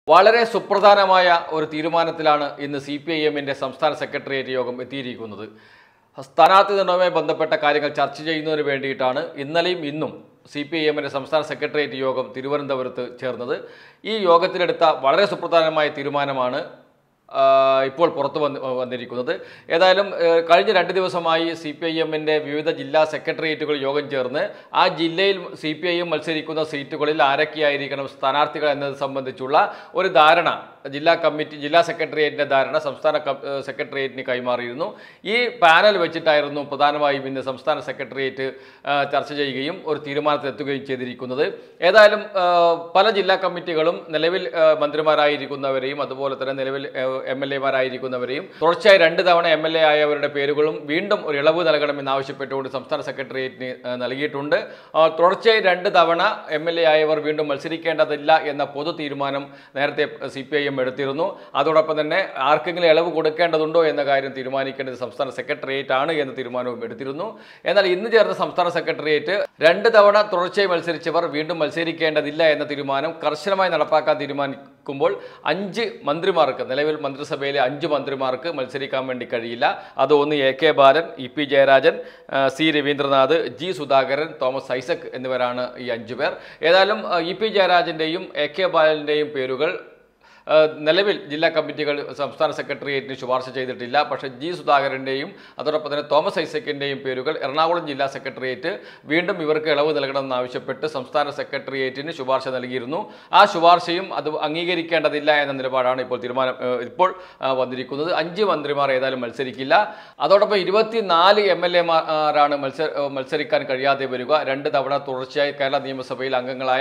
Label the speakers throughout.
Speaker 1: വളരെ സുപ്രധാനമായ ഒരു തീരുമാനത്തിലാണ് ഇന്ന് CPIMന്റെ സംസ്ഥാന സെക്രട്ടേറിയറ്റ് യോഗം എത്തിയിരിക്കുന്നത്. സ്ഥാനാർത്ഥി നിർണയവുമായി ബന്ധപ്പെട്ട കാര്യങ്ങൾ ചർച്ച ചെയ്യുന്നതിന് വേണ്ടിയിട്ടാണ് ഇന്നലെയും ഇന്നും CPIMന്റെ സംസ്ഥാന സെക്രട്ടേറിയറ്റ് യോഗം തിരുവനന്തപുരത്ത് ചേർന്നത്. ഈ യോഗത്തിലെടുത്ത വളരെ സുപ്രധാനമായ തീരുമാനമാണ് ഇപ്പോൾ പുറത്തു വന്നിരിക്കുന്നത്. ഏതായാലും കഴിഞ്ഞ 2 ദിവസമായി CPIMന്റെ വിവിധ ജില്ലാ സെക്രട്ടേറിയറ്റുകൾ യോഗം ചേർന്ന് ആ ജില്ലയിൽ CPIM മത്സരിക്കുന്ന സീറ്റുകളിൽ ആരൊക്കെയായിരിക്കണം സ്ഥാനാർത്ഥികൾ എന്നത് സംബന്ധിച്ചുള്ള ഒരു ധാരണ ജില്ലാ സെക്രട്ടേറിയറ്റിൻ്റെ ധാരണ സംസ്ഥാന സെക്രട്ടേറിയറ്റിന് കൈമാറിയിരുന്നു. ഈ പാനൽ വെച്ചിട്ടായിരുന്നു പ്രധാനമായും ഇന്ന് സംസ്ഥാന സെക്രട്ടേറിയറ്റ് ചർച്ച ചെയ്യുകയും ഒരു തീരുമാനത്തിലെത്തുകയും ചെയ്തിരിക്കുന്നത്. ഏതായാലും പല ജില്ലാ കമ്മിറ്റികളും നിലവിൽ മന്ത്രിമാരായിരിക്കുന്നവരെയും അതുപോലെ തന്നെ നിലവിൽ MLA-മാരായിരിക്കുന്നവരെയും തുടർച്ചയായി 2 തവണ MLA ആയവരുടെ പേരുകളും വീണ്ടും ഒരു ഇളവ് നൽകണമെന്നാവശ്യപ്പെട്ടുകൊണ്ട് സംസ്ഥാന സെക്രട്ടേറിയറ്റിന് നൽകിയിട്ടുണ്ട്. തുടർച്ചയായി 2 തവണ MLA ആയവർ വീണ്ടും മത്സരിക്കേണ്ടതില്ല എന്ന പൊതു തീരുമാനം നേരത്തെ CPIM എടുത്തിരുന്നു. അതോടൊപ്പം തന്നെ ആർക്കെങ്കിലും ഇളവ് കൊടുക്കേണ്ടതുണ്ടോ എന്ന കാര്യം തീരുമാനിക്കേണ്ടത് സംസ്ഥാന സെക്രട്ടേറിയറ്റ് ആണ് എന്ന തീരുമാനവും എടുത്തിരുന്നു. എന്നാൽ ഇന്ന് ചേർന്ന സംസ്ഥാന സെക്രട്ടേറിയറ്റ് 2 തവണ തുടർച്ചയായി മത്സരിച്ചവർ വീണ്ടും മത്സരിക്കേണ്ടതില്ല എന്ന തീരുമാനം കർശനമായി നടപ്പാക്കാൻ തീരുമാനിക്കുമ്പോൾ 5 മന്ത്രിമാർക്ക് നിലവിൽ മന്ത്രിസഭയിലെ 5 മന്ത്രിമാർക്ക് മത്സരിക്കാൻ വേണ്ടി കഴിയില്ല. അത് ഒന്ന് AK Balan, EP Jayarajan, C Raveendranath, G Sudhakaran, Thomas Isaac എന്നിവരാണ് ഈ 5 പേർ. ഏതായാലും EP ജയരാജൻ്റെയും AK ബാലൻ്റെയും പേരുകൾ നിലവിൽ ജില്ലാ കമ്മിറ്റികൾ സംസ്ഥാന സെക്രട്ടേറിയറ്റിന് ശുപാർശ ചെയ്തിട്ടില്ല. പക്ഷേ G സുധാകരൻ്റെയും അതോടൊപ്പം തന്നെ തോമസ് ഐസക്കിൻ്റെയും പേരുകൾ എറണാകുളം ജില്ലാ സെക്രട്ടേറിയറ്റ് വീണ്ടും ഇവർക്ക് ഇളവ് നൽകണമെന്നാവശ്യപ്പെട്ട് സംസ്ഥാന സെക്രട്ടേറിയറ്റിന് ശുപാർശ നൽകിയിരുന്നു. ആ ശുപാർശയും അത് അംഗീകരിക്കേണ്ടതില്ല എന്ന നിലപാടാണ് ഇപ്പോൾ വന്നിരിക്കുന്നത്. 5 മന്ത്രിമാർ ഏതായാലും മത്സരിക്കില്ല. അതോടൊപ്പം 24 MLA-മാരാണ് മത്സരിക്കാൻ കഴിയാതെ വരിക. 2 തവണ തുടർച്ചയായി കേരള നിയമസഭയിൽ അംഗങ്ങളായ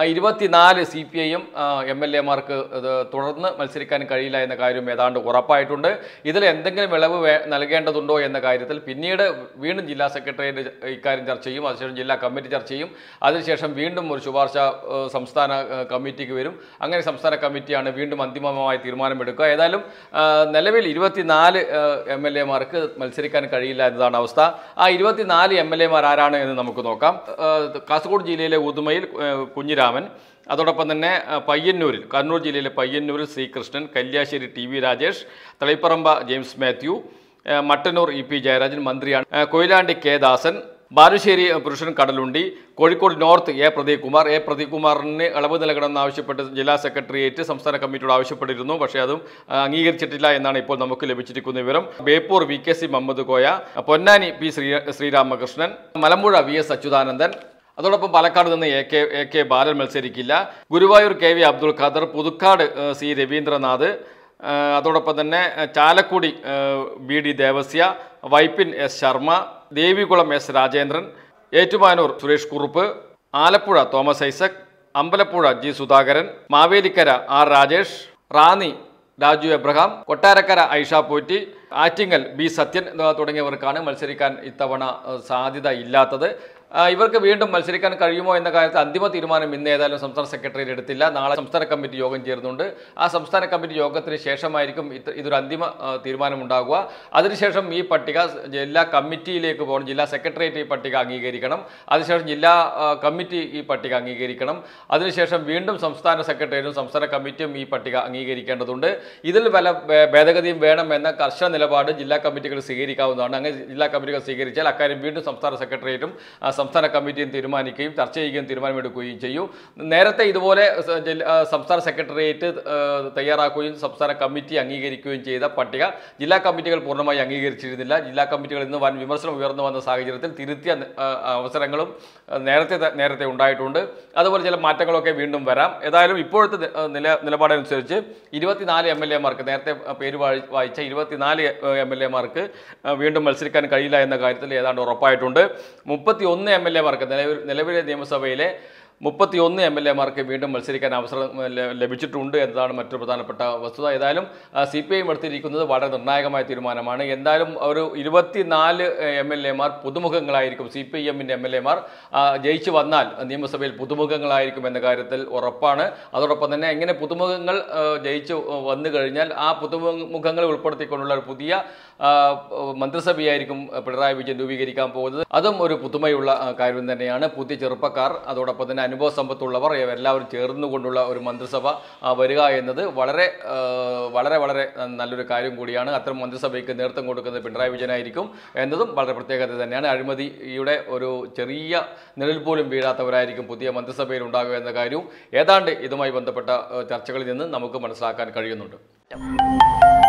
Speaker 1: 24 CPIM MLA-മാർക്ക് തുടർന്ന് മത്സരിക്കാൻ കഴിയില്ല എന്ന കാര്യം ഏതാണ്ട് ഉറപ്പായിട്ടുണ്ട്. ഇതിൽ എന്തെങ്കിലും ഇളവ് നൽകേണ്ടതുണ്ടോ എന്ന കാര്യത്തിൽ പിന്നീട് വീണ്ടും ജില്ലാ സെക്രട്ടേറിയറ്റ് ഇക്കാര്യം ചർച്ച ചെയ്യും. അതിനുശേഷം ജില്ലാ കമ്മിറ്റി ചർച്ച ചെയ്യും. അതിനുശേഷം വീണ്ടും ഒരു ശുപാർശ സംസ്ഥാന കമ്മിറ്റിക്ക് വരും. അങ്ങനെ സംസ്ഥാന കമ്മിറ്റിയാണ് വീണ്ടും അന്തിമമായ തീരുമാനമെടുക്കുക. ഏതായാലും നിലവിൽ 24 MLA-മാർക്ക് മത്സരിക്കാൻ കഴിയില്ല എന്നതാണ് അവസ്ഥ. ആ 24 MLA-മാർ ആരാണ് എന്ന് നമുക്ക് നോക്കാം. കാസർഗോഡ് ജില്ലയിലെ ഉദുമയിൽ കുഞ്ഞിരാമൻ, അതോടൊപ്പം തന്നെ പയ്യന്നൂരിൽ കണ്ണൂർ ജില്ലയിലെ പയ്യന്നൂരിൽ ശ്രീകൃഷ്ണൻ, കല്യാശ്ശേരി TV രാജേഷ്, തളിപ്പറമ്പ ജെയിംസ് മാത്യു, മട്ടന്നൂർ EP ജയരാജൻ മന്ത്രിയാണ്, Koyilandy K Dasan, Balussery Purushan Kadalundi, Kozhikode north A Pradeep കുമാറിന് ഇളവ് നൽകണമെന്നാവശ്യപ്പെട്ട് ജില്ലാ സെക്രട്ടേറിയറ്റ് സംസ്ഥാന കമ്മിറ്റിയോട് ആവശ്യപ്പെട്ടിരുന്നു. പക്ഷേ അതും അംഗീകരിച്ചിട്ടില്ല എന്നാണ് ഇപ്പോൾ നമുക്ക് ലഭിച്ചിരിക്കുന്ന വിവരം. Beypore VKC Muhammad Koya, Ponnani P Sreeramakrishnan, Malampuzha VS Achuthanandan, അതോടൊപ്പം പാലക്കാട് നിന്ന് AK ബാലൻ മത്സരിക്കില്ല. ഗുരുവായൂർ KV അബ്ദുൽ ഖാദർ, പുതുക്കാട് C രവീന്ദ്രനാഥ്, അതോടൊപ്പം തന്നെ Chalakudy BD Devasya, Vypin S Sharma, Devikulam S Rajendran, Ettumanoor Suresh Kurup, Alappuzha Thomas Isaac, Ambalappuzha G Sudhakaran, Mavelikkara R Rajesh, Ranni Raju Abraham, Kottarakkara Aisha Potty, Attingal B Sathyan തുടങ്ങിയവർക്കാണ് മത്സരിക്കാൻ ഇത്തവണ സാധ്യത ഇല്ലാത്തത്. ഇവർക്ക് വീണ്ടും മത്സരിക്കാൻ കഴിയുമോ എന്ന കാര്യത്തിൽ അന്തിമ തീരുമാനം ഇന്ന് ഏതായാലും സംസ്ഥാന സെക്രട്ടേറിയറ്റ് എടുത്തില്ല. നാളെ സംസ്ഥാന കമ്മിറ്റി യോഗം ചേരുന്നുണ്ട്. ആ സംസ്ഥാന കമ്മിറ്റി യോഗത്തിന് ശേഷമായിരിക്കും ഇതൊരു അന്തിമ തീരുമാനമുണ്ടാകുക. അതിനുശേഷം ഈ പട്ടിക ജില്ലാ കമ്മിറ്റിയിലേക്ക് പോകണം. ജില്ലാ സെക്രട്ടേറിയറ്റ് ഈ പട്ടിക അംഗീകരിക്കണം. അതിനുശേഷം ജില്ലാ കമ്മിറ്റി ഈ പട്ടിക അംഗീകരിക്കണം. അതിനുശേഷം വീണ്ടും സംസ്ഥാന സെക്രട്ടേറിയറ്റും സംസ്ഥാന കമ്മിറ്റിയും ഈ പട്ടിക അംഗീകരിക്കേണ്ടതുണ്ട്. ഇതിൽ വല്ല ഭേദഗതിയും വേണമെന്ന കർശന നിലപാട് ജില്ലാ കമ്മിറ്റികൾ സ്വീകരിക്കാവുന്നതാണ്. അങ്ങനെ ജില്ലാ കമ്മിറ്റികൾ സ്വീകരിച്ചാൽ അക്കാര്യം വീണ്ടും സംസ്ഥാന സെക്രട്ടേറിയറ്റും സംസ്ഥാന കമ്മിറ്റിയും തീരുമാനിക്കുകയും ചർച്ച ചെയ്യുകയും തീരുമാനമെടുക്കുകയും ചെയ്യും. നേരത്തെ ഇതുപോലെ സംസ്ഥാന സെക്രട്ടേറിയറ്റ് തയ്യാറാക്കുകയും സംസ്ഥാന കമ്മിറ്റി അംഗീകരിക്കുകയും ചെയ്ത പട്ടിക ജില്ലാ കമ്മിറ്റികൾ പൂർണ്ണമായി അംഗീകരിച്ചിരുന്നില്ല. ജില്ലാ കമ്മിറ്റികൾ ഇന്ന് വൻ വിമർശനം ഉയർന്നു വന്ന സാഹചര്യത്തിൽ തിരുത്തിയ അവസരങ്ങളും നേരത്തെ ഉണ്ടായിട്ടുണ്ട്. അതുപോലെ ചില മാറ്റങ്ങളൊക്കെ വീണ്ടും വരാം. ഏതായാലും ഇപ്പോഴത്തെ നിലപാടനുസരിച്ച് 24 MLA-മാർക്ക് നേരത്തെ പേര് വായിച്ച 24 MLA-മാർക്ക് വീണ്ടും മത്സരിക്കാൻ കഴിയില്ല എന്ന കാര്യത്തിൽ ഏതാണ്ട് ഉറപ്പായിട്ടുണ്ട്. 31 MLA-മാർക്ക് നിലവിലെ നിയമസഭയിലെ 31 MLA-മാർക്ക് വീണ്ടും മത്സരിക്കാൻ അവസരം ലഭിച്ചിട്ടുണ്ട് എന്നതാണ് മറ്റൊരു പ്രധാനപ്പെട്ട വസ്തുത. ഏതായാലും CPIM എടുത്തിരിക്കുന്നത് വളരെ നിർണായകമായ തീരുമാനമാണ്. എന്തായാലും ഒരു 24 MLA-മാർ പുതുമുഖങ്ങളായിരിക്കും. CPIM-ൻ്റെ MLA-മാർ ജയിച്ചു വന്നാൽ നിയമസഭയിൽ പുതുമുഖങ്ങളായിരിക്കും എന്ന കാര്യത്തിൽ ഉറപ്പാണ്. അതോടൊപ്പം തന്നെ എങ്ങനെ പുതുമുഖങ്ങൾ ജയിച്ചു വന്നു കഴിഞ്ഞാൽ ആ പുതുമുഖങ്ങളെ ഉൾപ്പെടുത്തിക്കൊണ്ടുള്ള ഒരു പുതിയ മന്ത്രിസഭയായിരിക്കും പിണറായി വിജയൻ രൂപീകരിക്കാൻ പോകുന്നത്. അതും ഒരു പുതുമയുള്ള കാര്യം തന്നെയാണ്. പുതിയ ചെറുപ്പക്കാർ, അതോടൊപ്പം തന്നെ അനുഭവ സമ്പത്തുള്ളവർ എല്ലാവരും ചേർന്നുകൊണ്ടുള്ള ഒരു മന്ത്രിസഭ വരിക എന്നത് വളരെ വളരെ വളരെ നല്ലൊരു കാര്യം കൂടിയാണ്. അത്തരം മന്ത്രിസഭയ്ക്ക് നേതൃത്വം കൊടുക്കുന്നത് പിണറായി വിജയനായിരിക്കും എന്നതും വളരെ പ്രത്യേകത തന്നെയാണ്. അഴിമതിയുടെ ഒരു ചെറിയ നിഴൽ പോലും വീഴാത്തവരായിരിക്കും പുതിയ മന്ത്രിസഭയിൽ ഉണ്ടാകുക എന്ന കാര്യവും ഏതാണ്ട് ഇതുമായി ബന്ധപ്പെട്ട ചർച്ചകളിൽ നിന്ന് നമുക്ക് മനസ്സിലാക്കാൻ കഴിയുന്നുണ്ട്.